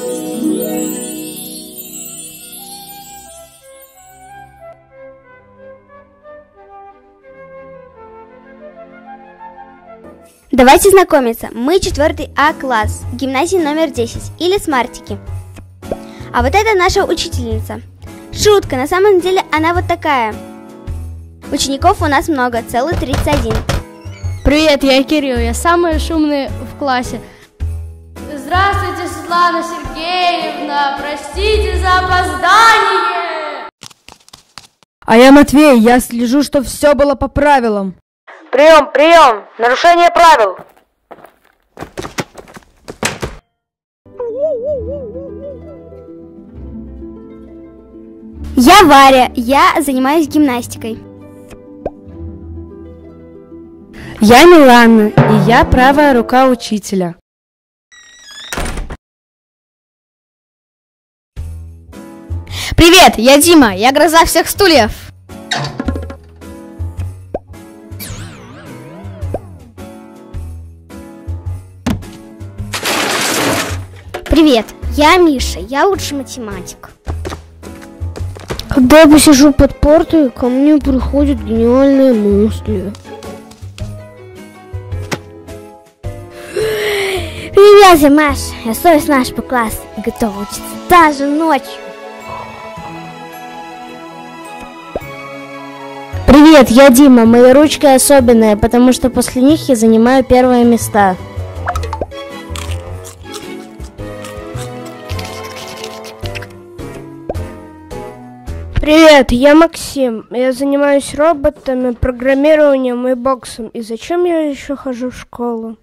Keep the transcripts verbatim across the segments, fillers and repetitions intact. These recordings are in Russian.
Давайте знакомиться. Мы четвертый А класс, гимназии номер десять или смартики. А вот это наша учительница. Шутка, на самом деле она вот такая. Учеников у нас много, целых тридцать один. Привет, я Кирилл, я самый шумный в классе. Здравствуйте, Светлана Сергеевна, простите за опоздание. А я Матвей, я слежу, чтобы все было по правилам. Прием, прием! Нарушение правил! Я Варя, я занимаюсь гимнастикой. Я Милана, и я правая рука учителя. Привет, я Дима, я гроза всех стульев. Привет, я Миша, я лучший математик. Когда я посижу под партой, ко мне приходят гениальные мысли. Привет, я Маша, я совесть наш по классу и готова учиться даже ночью. Привет, я Дима, мои ручки особенные, потому что после них я занимаю первые места. Привет, я Максим. Я занимаюсь роботами, программированием и боксом. И зачем я еще хожу в школу?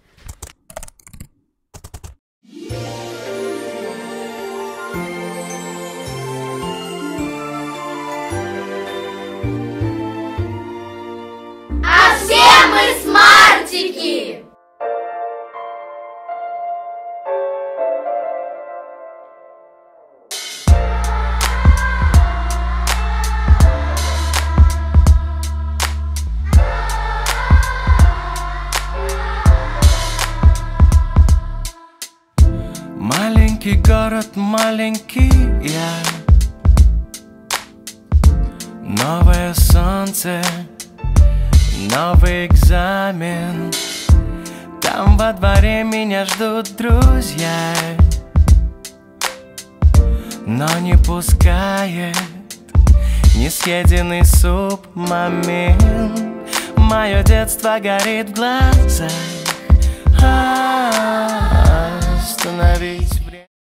А все мы смартики! Маленький город, маленький я. Новое солнце, новый экзамен. Там во дворе меня ждут друзья, но не пускает несъеденный суп момент. Мое детство горит в глазах. Остановить